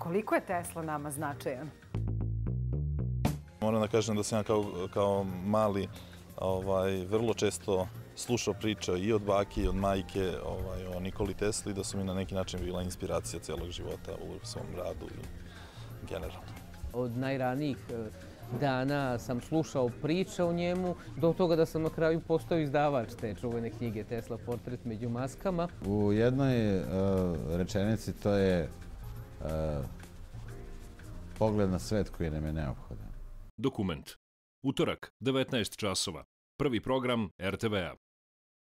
koliko je Tesla nama značajan? Moram da kažem da sam ja kao mali vrlo često slušao priče i od bake i od majke o Nikoli Tesli, da su mi na neki način bila inspiracija celog života u svom radu i generalno. Od najranijih dana sam slušao priče o njemu, do toga da sam na kraju postao izdavač te čuvene knjige Tesla Portret među maskama. U jednoj rečenici to je pogled na svet koji nam je neophodan. Dokument. Utorak, 19 časova. Prvi program RTV-a.